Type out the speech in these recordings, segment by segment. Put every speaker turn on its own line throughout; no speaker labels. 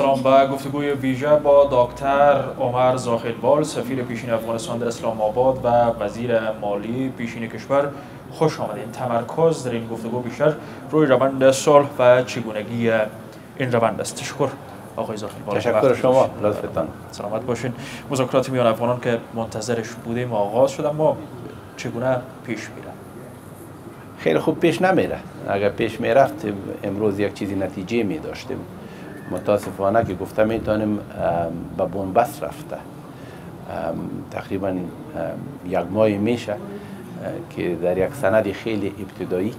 سلام. به گفتگوی ویژه با دکتر عمر زاهدبال، سفیر پیشین افغانستان در اسلام آباد و وزیر مالی پیشین کشور خوش آمدید. تمرکز در این گفتگو بیشتر روی روند صلح و چگونگی این روند است. تشکر آقای زاهدبال.
تشکر شما، لطفتان.
سلامت باشین. مذاکرات میان افغانان که منتظرش بودیم آغاز شد، اما چگونه پیش میره؟
خیلی خوب پیش نمیره. اگر پیش میرفت امروز یک چیزی نتیجه می داشتیم. متاسفانه که گفته میتونیم به بنبست رفته. تقریبا یک ماه میشه که در یک سند خیلی ابتدایی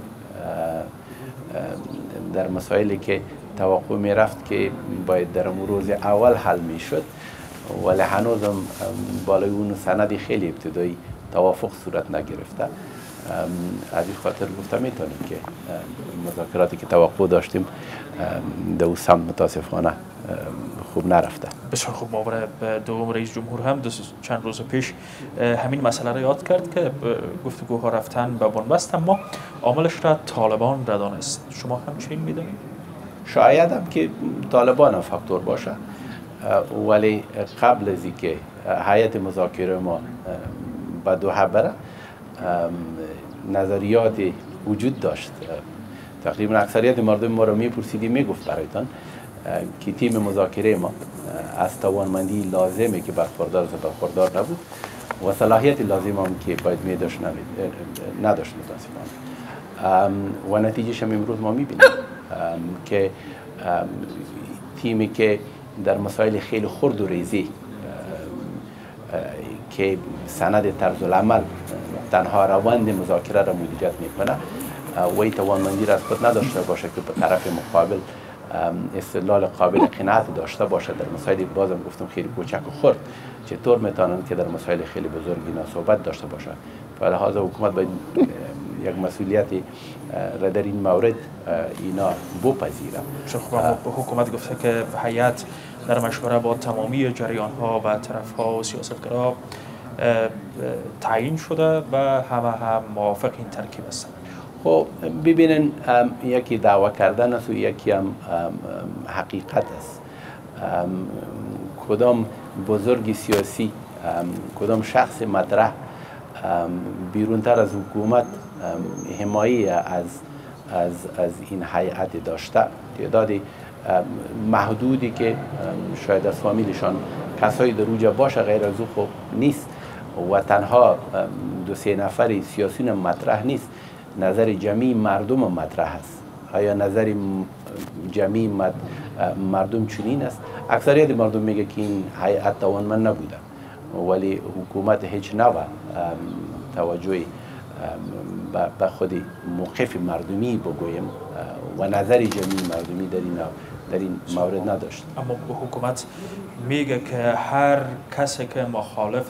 در مسائلی که توقع میرفت که باید در روز اول حل میشد، ولی هنوزم بالای اون سند خیلی ابتدایی توافق صورت نگرفته. از این خاطر گفته میتونیم که مذاکراتی که توقع داشتیم در اون سمت متاسفانه خوب نرفته.
بسیار خوب. معاون دوم رئیس جمهور هم چند روز پیش همین مسئله را یاد کرد که گفتگوها رفتن به بنبست، اما عاملش را طالبان دانست. شما همچنین میدونید؟
شاید هم که طالبان هم فاکتور باشه، ولی قبل از اینکه هیئت مذاکره ما به دوحه بره نظریات وجود داشت. تقریبا اکثریت مردم ما رو میپرسیدیم، میگفت برایتان که تیم مذاکره ما از توانمندی لازمه که برخوردار نبود و صلاحیت لازم هم که باید میداشت نداشت متاسفانه. و نتیجهش هم امروز ما میبینیم که تیمی که در مسائل خیلی خرد و ریزی که سند طرز العمل تنها روند مذاکره را مدیریت میکنه و این توانمندی را از خود نداشته باشه که به طرف مقابل استدلال قابل قناعت داشته باشه در مسائل بازم گفتم خیلی کوچک و خرد، چطور میتونن که در مسائل خیلی بزرگ اینا صحبت داشته باشه. لهذا حکومت باید یک مسئولیتی را در این مورد اینا بپذیره.
حکومت گفته که هیئت در مشوره با تمامی جریان ها و طرف ها و سیاستگرا تعیین شده و همه هم موافق این ترکیب هستند.
خب ببینن، یکی دعوا کردن است و یکی هم حقیقت است. کدام بزرگ سیاسی، کدام شخص مطرح بیرونتر از حکومت حمایه از این هیئت داشته؟ تعداد محدودی که شاید از فامیلشان کسایی در اوجا باشه، غیر از او خب نیست و تنها دو سه نفر سیاسیون مطرح نیست. نظر جمعی مردم مطرح است. آیا نظر جمعی مردم چنین است؟ اکثریت مردم میگه که این هیئت توانمند نبوده، ولی حکومت هیچ نوع توجه به خود موقف مردمی بگویم و نظر جمعی مردمی در این مورد نداشت.
اما حکومت میگه که هر کسی که مخالف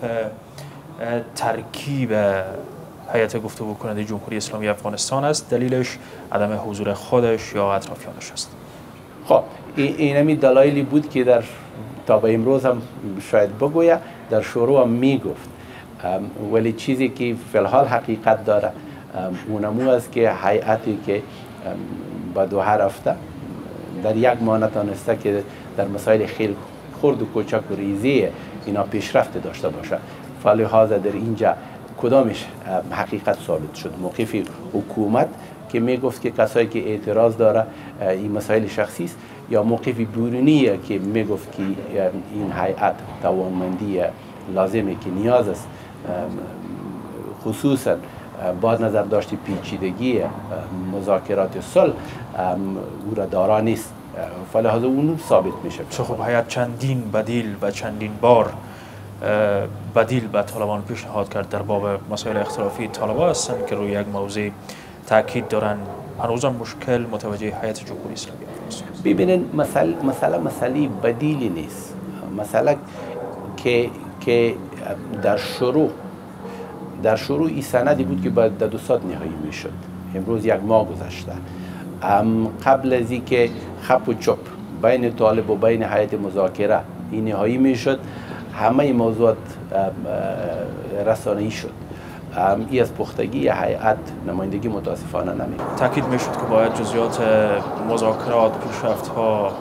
ترکیب هیئت گفتگو کننده جمهوری اسلامی افغانستان است، دلیلش عدم حضور خودش یا اطرافیانش است.
خب اینمی دلایلی بود که تا به امروز هم شاید بگویه در شروع هم میگفت، ولی چیزی که فی الحال حقیقت داره اونمو است که هیئتی که به دوحه رفته در یک ماه نتانسته که در مسائل خیلی خرد و کوچک و ریزی اینا پیشرفت داشته باشه. فلهذا در اینجا کدامش حقیقت ثابت شد؟ موقف حکومت که میگفت که کسایی که اعتراض داره این مسائل شخصی است، یا موقف بیرونی که میگفت که این هیئت توانمندی لازمه که نیاز است، خصوصا با نظر داشتی پیچیدگی مذاکرات صلح او را دارا نیست. فلهذا اون ثابت میشه.
خب هیئت چندین بدیل و چندین بار بدیل به طالبان پیشنهاد کرد در باب مسائل اختلافی. طالبان هستند که روی یک موضوع تاکید دارن، هنوزم مشکل متوجه هیئت جمهوری اسلامی است.
ببینن مسئله بدیلی نیست. مسئله که در شروع این سندی بود که باید در 200 نهایی میشد. امروز یک ماه گذشته. قبل از اینکه خپ و چپ بین طالب و بین هیئت مذاکره این نهایی میشد، همه موضوعات رسانه‌ای شد. این از پختگی هیئت نمایندگی متاسفانه نمی‌کنه.
تاکید میشد که باید جزئیات مذاکرات، پیشرفت‌ها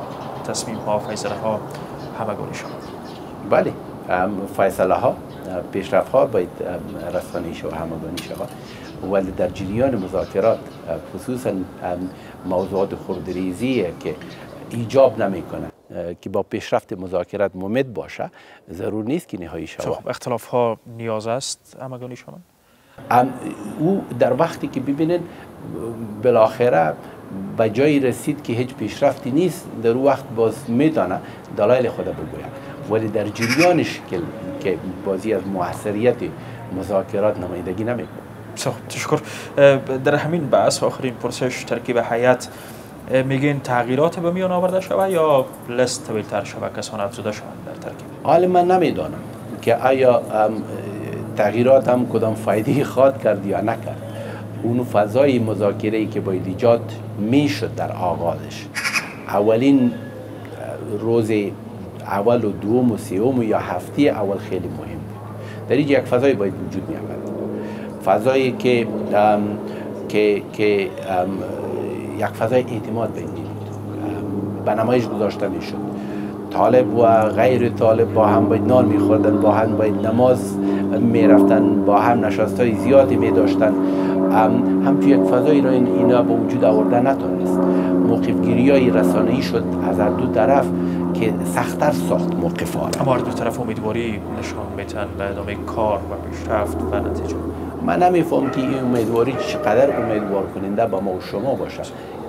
تصمیم ها فیصله ها همگانی شود؟
بله، فیصله ها پیشرفت ها باید رسانه‌ای شود و همگانی شود، ولی در جریان مذاکرات خصوصا موضوعات خردریزی که ایجاب نمیکنه که با پیشرفت مذاکرات ممد باشه ضرور نیست که نهایی شود.
اختلاف ها نیاز است همگانی شود؟
او در وقتی که ببینید بالاخره به جایی رسید که هیچ پیشرفتی نیست، در او وقت باز میتونه دلایل خود بگوید، ولی در جریانش که بازی از موثریت مذاکرات نمایندگی نمیکنه.
تشکر. در همین بحث آخرین پرسش ترکیب هیئت میگین تغییرات به میان آورده شود یا لست طویل‌تر شود، کسان افزوده شوند در ترکیب؟
حالا من نمیدانم که آیا تغییرات هم کدام فایده خواهد کرد یا نکرد. اون فضای مذاکره‌ای که باید ایجاد میشد در آغازش، اولین روز اول و دوم و سوم یا هفته اول خیلی مهم بود. در اینجا یک فضای باید وجود می آورد، فضایی که یک فضای اعتماد بین بود، به نمایش گذاشته میشد. طالب و غیر طالب با هم باید نان میخوردن، با هم باید نماز میرفتن، با هم نشستهای زیادی میداشتن. همچون یک فضایی را اینا به وجود آورده نتونست. موقفگیری های رسانه‌ای شد از هر دو طرف که سخت‌تر ساخت موقف ها.
اما هر دو طرف امیدواری نشان میتن به ادامه کار و پیشرفت و نتیجه.
من نمیفهم که این امیدواری چقدر امیدوار کننده با ما و شما باشه.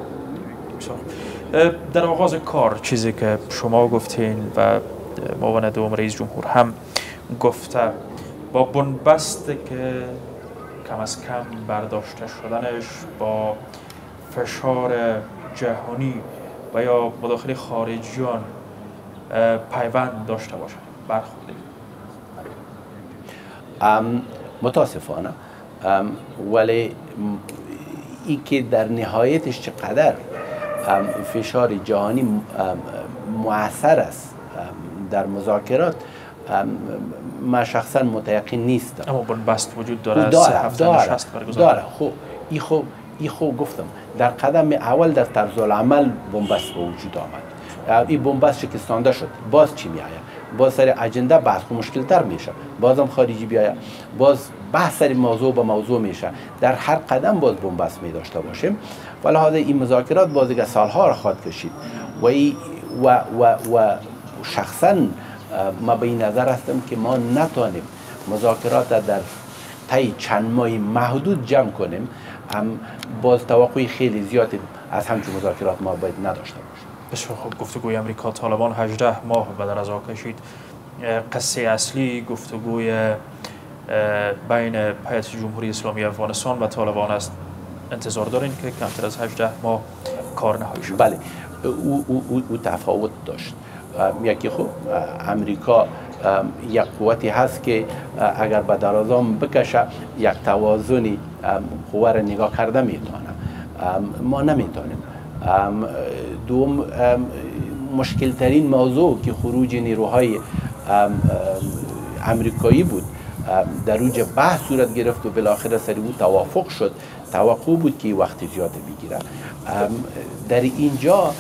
در آغاز کار چیزی که شما گفتین و معاون دوم رئیس جمهور هم گفته، با بنبست که کم از کم برداشته شدنش با فشار جهانی و یا مداخله خارجیان پیوند داشته باشد برخورده؟
متاسفانه، ولی ای که در نهایتش چقدر فشار جهانی مؤثر است در مذاکرات من شخصا متیقن نیستم.
اما بنبست وجود داره، 3 هفته نشست برگزار
داره. این خوب گفتم در قدم اول در طرز العمل بنبست به وجود آمد. این بنبست شکستانده شد، باز چی می آید؟ باز سر اجنده بحث مشکل تر میشه، بازم خارجی بیاید، باز بحث سر موضوع به موضوع میشه. در هر قدم باز بنبست می داشته باشیم و لحاظ این مذاکرات باز دیگه سالها را خواهد کشید و شخصا ما به این نظر هستم که ما نتوانیم مذاکرات در طی چند ماه محدود جمع کنیم. باز توقعی خیلی زیاد از همچون مذاکرات ما باید نداشته باشیم.
بسیار خوب. گفتگوی امریکا طالبان 18 ماه به دراز کشید. قصه اصلی گفتگوی بین هیئت جمهوری اسلامی افغانستان و طالبان است. انتظار دارین که کمتر از 18 ماه کار نهایی شد؟
بله، او تفاوت داشت. یکی خب امریکا یک قوتی هست که اگر به درازام بکشه یک توازنی قوه را نگاه کرده میتونه، ما نمیتونیم. دوم، مشکل ترین موضوع که خروج نیروهای امریکایی بود در اوج بحث صورت گرفت و بالاخره سر او توافق شد. توقع بود که وقت زیاد بگیره. در اینجا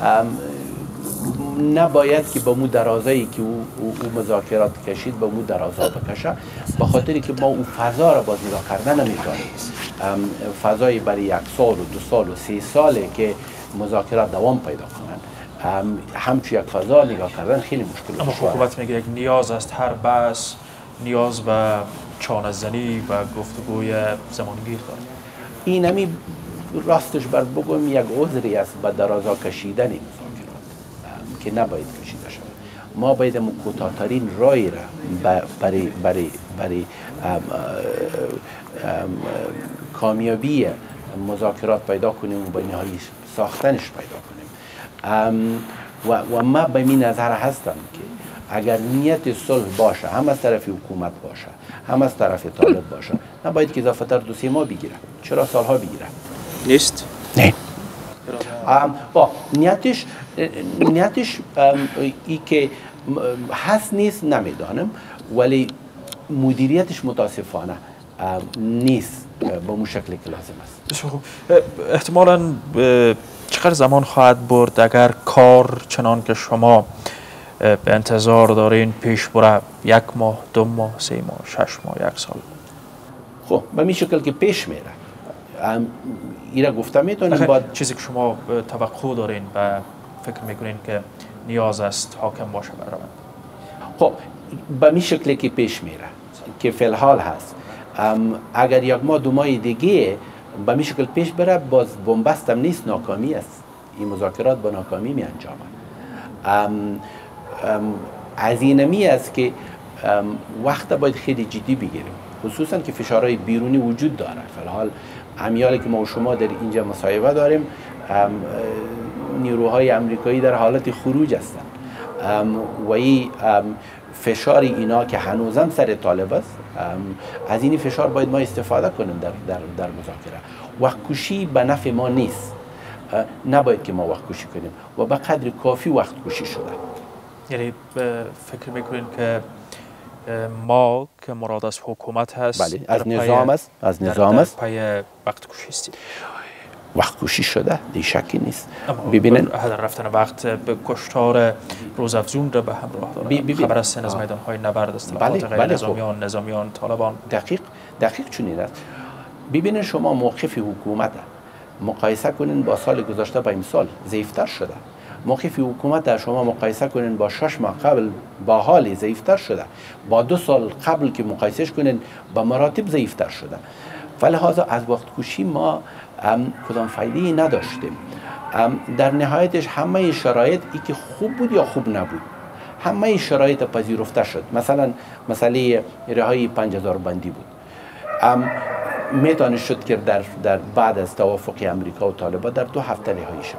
نباید که با مو درازایی که او مذاکرات کشید با مو درازا بکشه، به خاطری که ما اون فضا را باز نگاه کردن نمیتونیم. فضای برای 1 سال و 2 سال و 3 ساله که مذاکرات دوام پیدا کنن، همچون یک فضا نگاه کردن خیلی مشکل.
اما حکومت میگه یک نیاز است، هر بحث نیاز به چانه‌زنی و گفتگوی زمانگیر داره.
این همی راستش بر بگم یک عذری است به درازا کشیدن مذاکرات که نباید کشیده شود. ما باید کوتاه‌ترین راهی را برای کامیابی مذاکرات پیدا کنیم و به نهایی ساختنش پیدا کنیم. و ما به این نظر هستم که اگر نیت صلح باشه، هم از طرف حکومت باشه هم از طرف طالب باشه، نباید که اضافه تر 2-3 ماه بگیره، چرا سالها بگیره؟
نیست؟
نه. نیتش ای که هست نیست نمیدانم، ولی مدیریتش متاسفانه نیست به اون شکلی که لازم است.
احتمالاً چقدر زمان خواهد برد اگر کار چنان که شما به انتظار دارین پیش بره؟ 1 ماه، 2 ماه، 3 ماه، 6 ماه، 1 سال؟
خب به این شکل که پیش میره اینا گفته میتونیم
بعد چیزی که شما توقع دارین و فکر میکنین که نیاز است حاکم باشه بر روند؟
خب به این شکلی که پیش میره که فی الحال هست، اگر 1 ماه 2 ماه دیگه به این شکل پیش بره، باز بنبست هم نیست، ناکامی است. این مذاکرات با ناکامی می انجامند. از این می است که وقت باید خیلی جدی بگیریم، خصوصا که فشارهای بیرونی وجود داره. فی الحال امیالی که ما و شما در اینجا مصاحبه داریم، نیروهای امریکایی در حالت خروج هستند و این فشار اینا که هنوزم سر طالب است، از این فشار باید ما استفاده کنیم در مذاکره. وقت کشی به نفع ما نیست، نباید که ما وقت کشی کنیم و به قدر کافی وقت کشی شده.
یعنی فکر میکنین که ما که مراد از حکومت هست،
بله، از نظام است، از نظام است،
در پای وقت کشی است؟
وقت کشی شده، دی شکی نیست.
ببینین هدر رفتن وقت به کشتار روزافزون را به همراه داره. خبر است از میدان‌های نبرد، اصطلاحات غیر نظامیان، نظامیان، طالبان.
دقیق چنین است. ببینید شما موقف حکومت مقایسه کنین با سال گذشته با امسال ضعیفتر شده. موقف حکومت شما مقایسه کنین با 6 ماه قبل با حال ضعیفتر شده. با 2 سال قبل که مقایسهش کنین با مراتب ضعیفتر شده. فلهذا از وقت کشی ما کدام فایده‌ای نداشتیم. در نهایتش همه شرایط ای که خوب بود یا خوب نبود، همه شرایط پذیرفته شد. مثلا مسئله رهایی 5000 بندی بود، میتونه شد که در بعد از توافق امریکا و طالبان در 2 هفته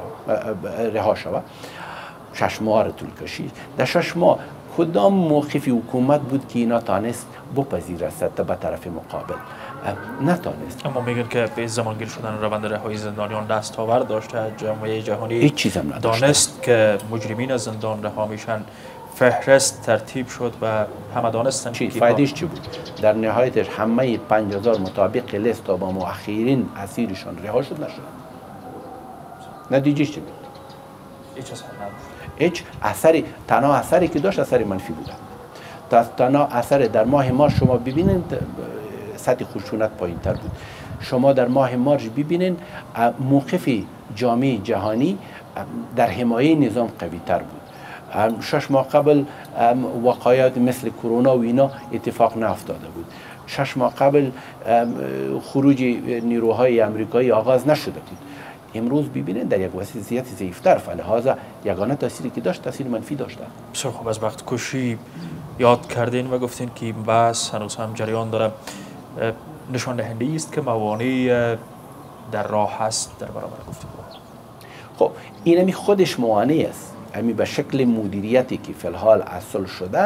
رها شود. 6 ماه را طول کشید. در 6 ماه کدام موقف حکومت بود که اینا تانست بپذیرد به طرف مقابل؟ نتانست.
اما میگن که به زمانگیر شدن روند رهایی زندانیان دستاورد داشته. جامعه جهانی
هیچ چیز هم نداشته.
دانست که مجرمین از زندان رها میشن، فهرست ترتیب شد و همه دانستن
چی فایدهش چی بود؟ در نهایتش همه 5000 مطابق لیست تا با مؤخرین اسیرشان رها شد نشد. نتیجهش چی بود؟
هیچ اثر نداشت.
هیچ اثری، تنها اثری که داشت اثر منفی بود. تنها اثر در ماه مارس شما ببینید سطح خشونت پایین‌تر بود. شما در ماه مارس ببینید موقف جامعه جهانی در حمایه نظام قوی‌تر بود. 6 ماه قبل وقایات مثل کرونا و اینا اتفاق نیفتاده بود. 6 ماه قبل خروج نیروهای امریکایی آغاز نشده بود. امروز ببینید در یک وضعیت ضعیف‌تر، فلهذا یگانه تأثیری که داشت تأثیر منفی داشته.
بسیار خوب. از وقت کشی یاد کردین و گفتین که این بحث هنوز هم جریان داره. نشان دهنده است که موانعی در راه هست در برابر گفتگو.
خب اینمی خودش موانع است. امی به شکل مدیریتی که فی الحال اصل شده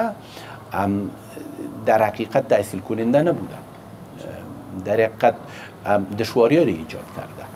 در حقیقت تحصیل کننده نبوده. در حقیقت دشواری رو ایجاد کرده.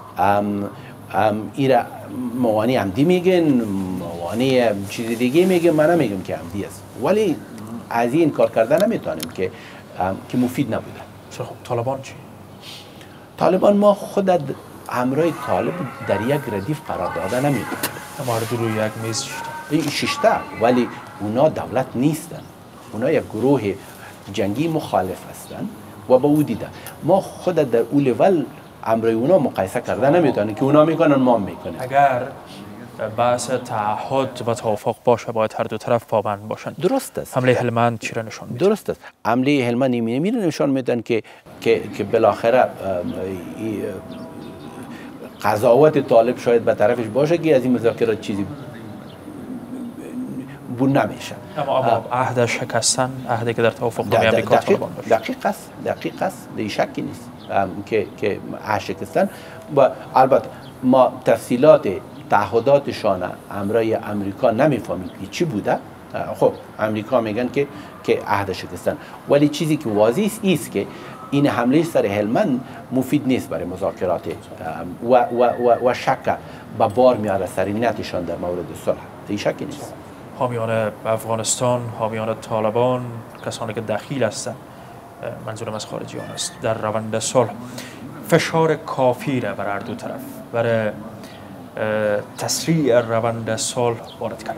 ایرا موانع عمدی میگن، موانع چیز دیگه میگن، من نمیگم که عمدی است، ولی از این کار کردن نمیتونیم که مفید نبوده.
خب طالبان چی؟
طالبان ما خود همراه طالب در یک ردیف قرار داده نمیدونیم.
اما هر دو روی یک میز
ششته، ولی اونا دولت نیستن. اونا یک گروه جنگی مخالف هستن و با او دیده ما خود در اون لول امر اونا مقایسه کردن نمیتونیم که اونا میکنن ما میکنیم.
اگر بحث تعهد و توافق باشه باید هر دو طرف پابند باشن.
درست است.
حمله هلمند چی را نشان میده؟
درست است. حمله هلمند میره نشان میدن که بالاخره قضاوت طالب شاید به طرفش باشه که از این مذاکرات چیزی بون نمیشه.
اما عهد شکستن، عهدی که در توافق با امریکا طالبان باشه.
دقیق است. دی شکی نیست که عهد شکستن. و البته ما تفصیلات تعهداتشان همراه امریکا نمیفهمیم که چی بوده. خب امریکا میگن که عهد شکستن، ولی چیزی که واضح است که این حمله سر هلمند مفید نیست برای مذاکرات و شک به بار میاره سر نیتشان در مورد صلح. دی شکی نیست.
حامیان افغانستان، حامیان طالبان، کسانی که دخیل هستند، منظورم از خارجیان است، در روند صلح فشار کافی را بر هر دو طرف، برای تسریع روند صلح وارد کردیم.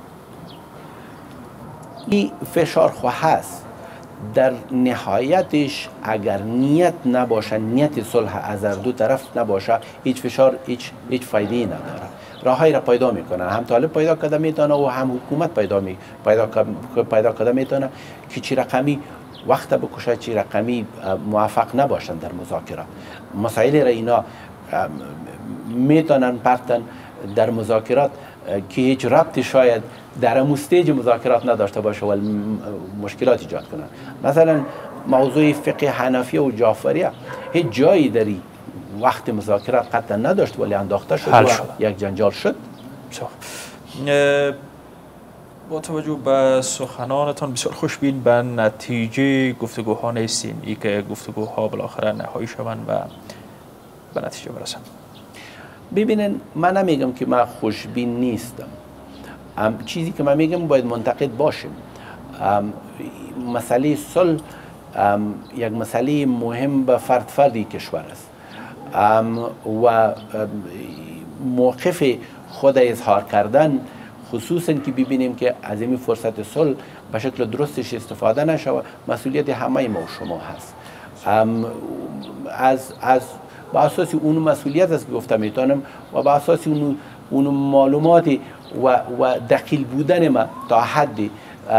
این فشار خو هست. در نهایتش اگر نیت نباشه، نیت صلح از هر دو طرف نباشه، هیچ فشار هیچ فایده ای نداره. راههایی را پیدا میکنن، هم طالب پیدا کرده میتونه و هم حکومت پیدا کرده میتونه که چی رقمی وقت بکشه، چی رقمی موفق نباشن در مذاکره. مسائل را اینا میتونن پرتن در مذاکرات که هیچ ربطی شاید در مستیج مذاکرات نداشته باشه و مشکلات ایجاد کنن. مثلا موضوع فقه حنفیه و جعفریه هیچ جایی داری وقت مذاکرات قطعا نداشت ولی انداخته شد و یک جنجال شد.
با توجه به سخنانتان بسیار خوشبین به نتیجه گفتگوها نیستین، ای که گفتگوها بالاخره نهایی شوند و به نتیجه برسن.
ببینن من نمیگم که من خوشبین نیستم، چیزی که من میگم باید منتقد باشیم. مسئله صلح یک مسئله مهم به فردی کشور است و موقف خود اظهار کردن، خصوصا که ببینیم که از این فرصت صلح به شکل درستش استفاده نشود، مسئولیت همه ما و شما هست. از با اساس اون مسئولیت است که گفته میتونم و با اساس اون معلومات و دقیق بودن ما تا حدی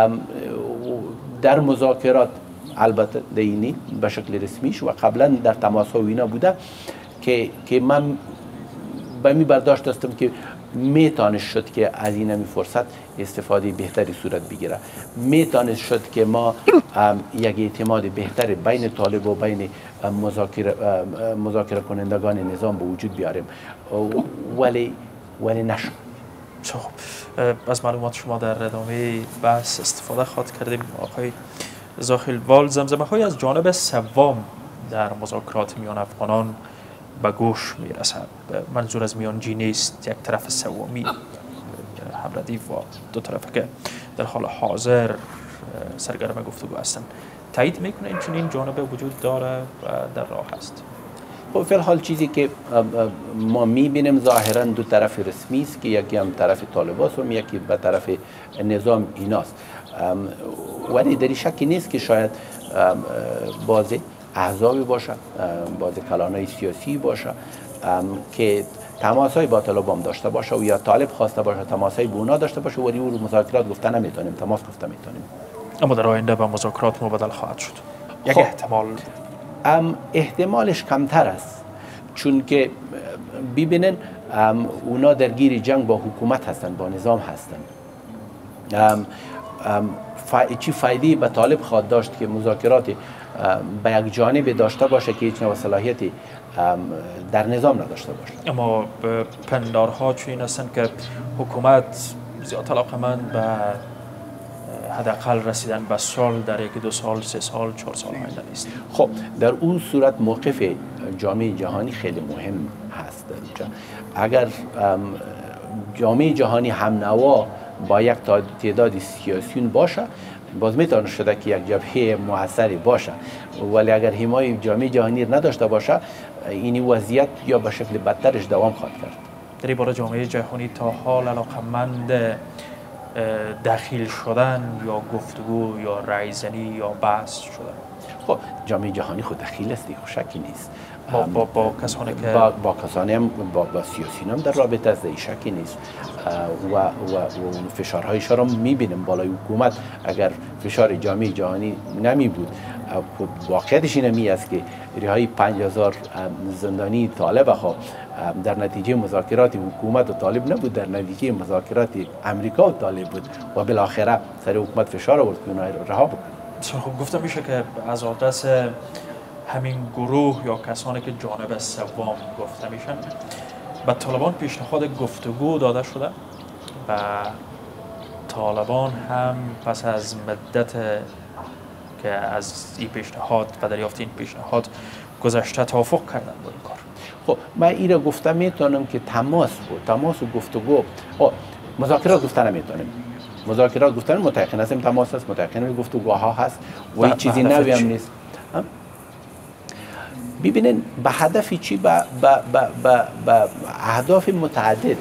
در مذاکرات، البته دینی به شکل رسمیش و قبلا در تماس ها و اینا بوده که من به می برداشت هستم که میتونست شد که از این همی فرصت استفاده بهتری صورت بگیره، میتونست شد که ما یک اعتماد بهتر بین طالب و بین مذاکره کنندگان نظام به وجود بیاریم، ولی نشد.
خب از معلومات شما در ادامه بحث استفاده خواهد کردیم. آقای زاخیلوال، زمزمه های از جانب سوم در مذاکرات میان افغانان به گوش میرسد. منظور از میانجی نیست، یک طرف سومی همردیف و دو طرف که در حال حاضر سرگرم گفتگو هستند. تایید میکنه این چنین جانب وجود داره و در راه است؟
خب فی الحال چیزی که ما میبینیم ظاهرا دو طرف رسمی است که یکی هم طرف طالب است و یکی به طرف نظام ایناست، ولی در شکی نیست که شاید بعض احزابی باشه، بعض کلانهای سیاسی باشه که تماسای با طالبان داشته باشه و یا طالب خواسته باشه تماسای با اونا داشته باشه، ولی او رو مذاکرات گفته نمیتونیم، تماس گفته میتونیم.
اما در آینده به مذاکرات مبدل خواهد شد. یک احتمال
احتمالش کمتر است، چون که ببینن اونا درگیر جنگ با حکومت هستن، با نظام هستن. چی فایده به طالب خواهد داشت که مذاکرات به یک جانب داشته باشه که هیچ نوع صلاحیتی در نظام نداشته باشه؟
اما پندارها چنین هستند که حکومت زیاد علاقه‌مند به حداقل رسیدن به صلح در 1-2 سال، 3 سال، 4 سال آینده نیست.
خب در اون صورت موقف جامعه جهانی خیلی مهم هست در اینجا. اگر جامعه جهانی هم نوا با یک تعداد سیاسیون باشه، باز میتونه شده که یک جبهه موثری باشه، ولی اگر حمایت جامعه جهانی نداشته باشه، این وضعیت یا به شکل بدترش دوام خواهد کرد.
در این باره جامعه جهانی تا حال علاقه‌مند داخل شدن یا گفتگو یا رایزنی یا بحث شدن؟
خب جامعه جهانی خود دخیل است، شکی نیست.
با کسانی که
با کسانی هم با سیاسیون هم در رابطه است، شکی نیست و فشارهایش را میبینیم بالای حکومت. اگر فشار جامعه جهانی نمی بود، واقعیتش این است که رهایی 5000 زندانی طالب در نتیجه مذاکرات حکومت و طالب نبود، در نتیجه مذاکرات امریکا و طالب بود و بالاخره سر حکومت فشار آورد که اونها را رها بکنه.
خب گفته میشه که از آدرس همین گروه یا کسانی که جانب سوم گفته میشن به طالبان پیشنهاد گفتگو داده شده و طالبان هم پس از مدت که از این پیشنهاد و دریافت این پیشنهاد گذشته توافق کردن با این کار.
خب من این را گفته میتونم که تماس و گفتگو، مذاکرات گفته نمیتونم. مذاکرات گفتن متأخر هستیم، تماس هست، متأخر گفتگوها هست و هیچ چیزی نوی هم نیست. ببینین به هدف چی؟ به اهداف متعدد.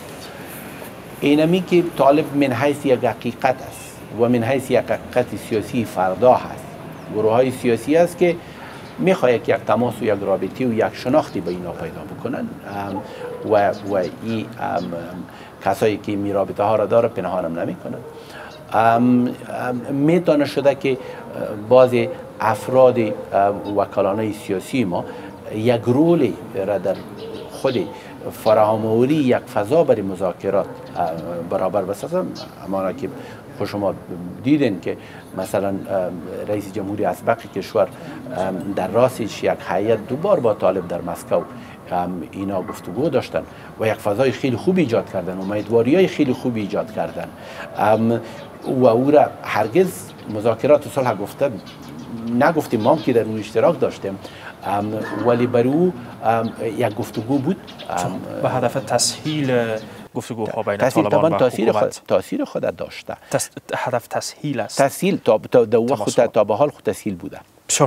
اینمی که طالب من حیث یک حقیقت است و من حیث یک حقیقت سیاسی فردا هست. گروه های سیاسی است که میخواد یک تماس و یک رابطه و یک شناختی به اینا پیدا بکنن و این کسایی که می رابطه ها را داره پنهانم نمی کنن. میتونه شده که بعض افراد وکلانه سیاسی ما یک رول را در خود فراهم‌آوری یک فضا برای مذاکرات برابر بسازن. اما که شما دیدین که مثلا رئیس جمهوری اسبق کشور در راستش یک هیئت دوبار با طالب در مسکو اینا گفتگو داشتن و یک فضای خیلی خوب ایجاد کردن، امیدواری‌های خیلی خوب ایجاد کردن و او را هرگز مذاکرات صلح نگفتیم ما که در اون اشتراک داشتیم، ولی برای او یک گفتگو بود
به هدف تسهیل گفتگوها بین طالبان و حکومت.
تاثیر خود داشته.
هدف تسهیل است.
تسهیل تا به حال خود تسهیل بوده.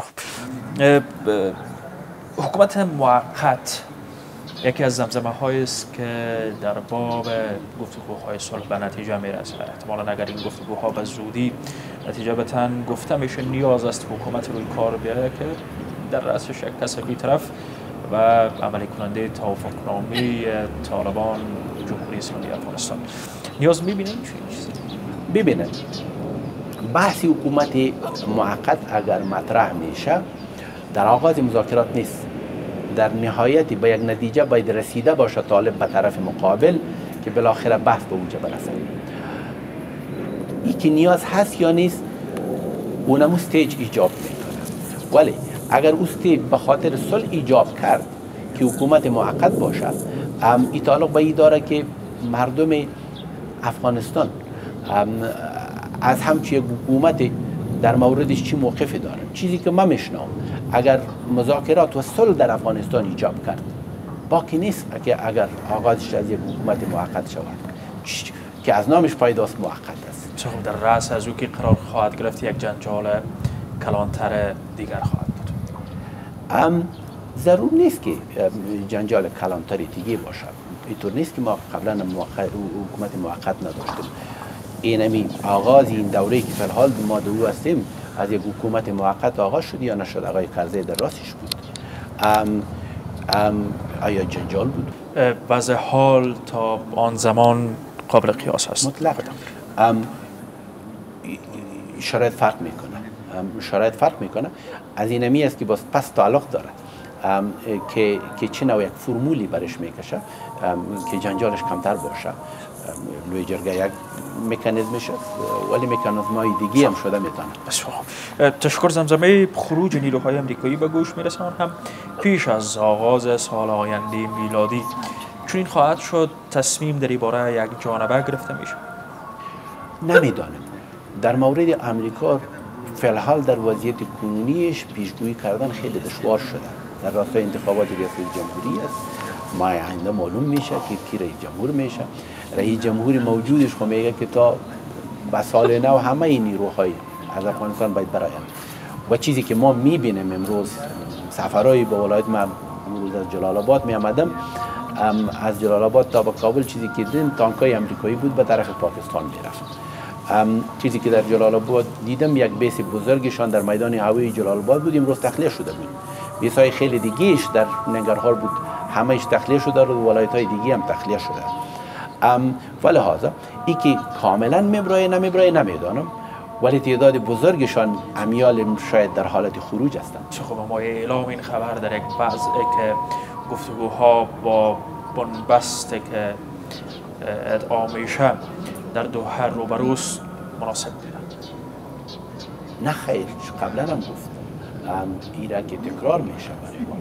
حکومت موقت یکی از زمزمه هایی است که در باب گفتگوهای صلح به نتیجه میرسه. احتمالاً اگر این گفتگوها به زودی نتیجه بتن گفته میشه نیاز است حکومت روی کار بیاید که در رأسش یک کس بی‌طرف و عملی کننده توافقنامه طالبان جمهوری اسلامی افغانستان. نیاز میبینید چی؟
ببینید بحث حکومت موقت اگر مطرح میشه در آغاز مذاکرات نیست، در نهایت به یک نتیجه باید رسیده باشه طالب به طرف مقابل که بالاخره بحث به اونجا برسه. این که نیاز هست یا نیست اونم استیج ایجاب میکنه، ولی اگر استیج به خاطر صلح ایجاب کرد که حکومت موقت باشد، این تعلق به این داره که مردم افغانستان از همچی حکومت در موردش چی موقفی دارن. چیزی که من میشنم اگر مذاکرات و صلح در افغانستان ایجاب کرد باقی نیست که اگر آغازش از یک حکومت موقت شود که از نامش پیداست موقت است.
چه در رأس از او که قرار خواهد گرفت یک جنجال کلانتر دیگر خواهد بود.
ضرور نیست که جنجال کلانتری دیگه باشد. اینطور نیست که ما قبلا حکومت موقت نداشتیم. اینمی آغاز این دوره که فی الحال ما دو هستیم از یک حکومت موقت آغاز شد یا نشد؟ آقای کرزی در راستش بود. آیا جنجال بود؟
وضع حال تا آن زمان قابل قیاس است.
مطلق. شرایط فرق میکنه. از اینمی است که باز پس تعلق داره که چه نوع یک فرمولی برش میکشه که جنجالش کمتر باشه. لوی جرگه یک مکانیزمش است ولی مکانیزم‌های دیگه هم شده میتونه.
تشکر. زمزمه خروج نیروهای امریکایی به گوش میرسه هم پیش از آغاز سال آینده میلادی. چون این خواهد شد تصمیم در این باره یک جانبه گرفته میشه؟
نمیدانم. در مورد امریکا فی الحال در وضعیت کنونیش پیشگویی کردن خیلی دشوار شده. در راستای انتخابات ریاست جمهوری است. ماه آینده معلوم میشه که کی رئیس جمهور میشه. رئیس جمهوری موجودش خو میگه که تا به سال نو همه این نیروهای از افغانستان باید برآیند و چیزی که ما میبینیم امروز سفرهای به ولایت، من امروز از جلال آباد میآمدم، از جلال آباد تا به کابل چیزی که دیدم تانکای امریکایی بود به طرف پاکستان میرفت. چیزی که در جلال آباد دیدم یک بیس بزرگشان در میدان هوایی جلال آباد بود، امروز تخلیه شده بود. بیسای خیلی دیگهش در ننگرهار بود، همهش تخلیه شده و ولایت‌های دیگه هم تخلیه شده. ولهذا ای که کاملا میبرای نمیدانم، ولی تعداد بزرگشان امیال شاید در حالت خروج هستند.
چه خوب ما اعلام این خبر در یک وضع که گفتگوها با بنبست که ادعا میشه در دوحه روبروست مناسب دیدن؟
نه خیر، قبلا هم گفتم ایره که تکرار میشه.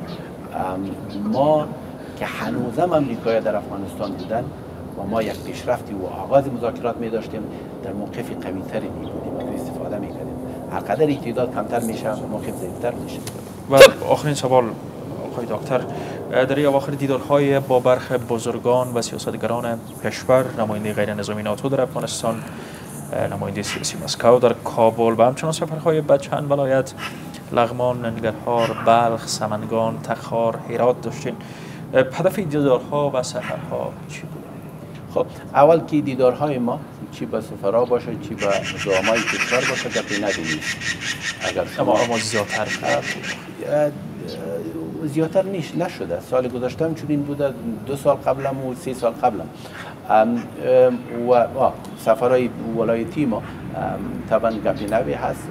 ما که هنوزم امریکایی در افغانستان بودن و ما یک پیشرفتی و آغاز مذاکرات می داشتیم، در موقف قوی تری می بودیم و استفاده می کردیم. هر قدر تعداد کمتر میشه موقف ضعیفتر میشه.
و آخرین سوال آقای دکتر، در اواخر دیدارهای با برخی بزرگان و سیاستگران کشور، نماینده غیر نظامی ناتو در افغانستان، نماینده سیاسی مسکو در کابل و همچنان سفرهای به چند ولایت لغمان، ننگرهار، بلخ، سمنگان، تخار، هرات داشتین. هدف دیدارها و سفرها چی بود؟
خب اول که دیدارهای ما چی با سفرها باشه چی با زعمای کشور باشه گپی ندیدیم. اگر
اما زیادتر
زیادتر نشده. سال گذشته هم چون این بوده، 2 سال قبلم و 3 سال قبلم و سفرهای ولایتی ما طبعا گپی نوی هست.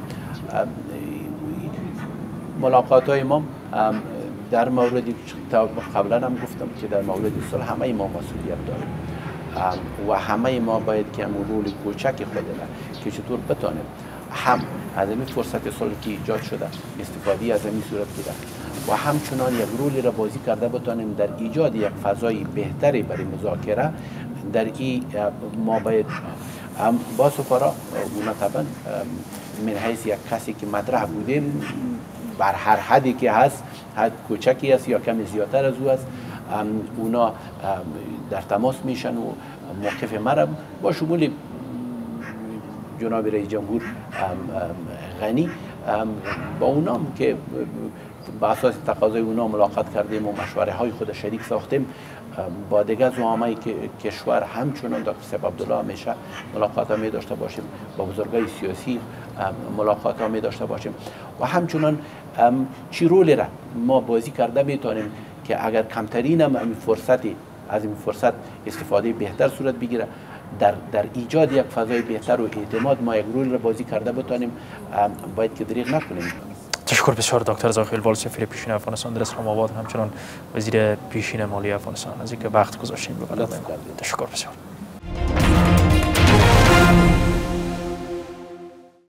ملاقات های ما در موردی قبلا هم گفتم که در مورد صلح همه ما مسئولیت داریم و همه ما باید که همون رول کوچک خودمون که چطور بتانیم هم از این فرصت صلح که ایجاد شده استفاده از این صورت بوده و همچنان یک رولی را بازی کرده بتانیم در ایجاد یک فضای بهتری برای مذاکره. در این ما باید با سفرا اونا طبعا من حیث یک کسی که مطرح بودیم بر هر حدی که هست، حد کوچکی است یا کمی زیادتر از او است، اونا در تماس میشن و موقف مرا با شمول جناب رئیس جمهور غنی با اونام که با اساس تقاضای اونا ملاقات کردیم و مشوره های خود شریک ساختیم. با دیگر زعمای کشور همچنان دکتر سیف عبدالله همیشه ملاقات می داشته باشیم، با بزرگای سیاسی ملاقات می داشته باشیم و همچنان چی رولی را ما بازی کرده میتونیم که اگر کمترین هم از این فرصت استفاده بهتر صورت بگیره در ایجاد یک فضای بهتر و اعتماد ما یک رول را بازی کرده بتونیم. باید که دریغ نکنیم.
تشکر بسیار دکتر زاخیل وال، سفیر پیشین افغانستان در اسلام آباد، همچنان وزیر پیشین مالی افغانستان از اینکه وقت گذاشتین. تشکر بسیار.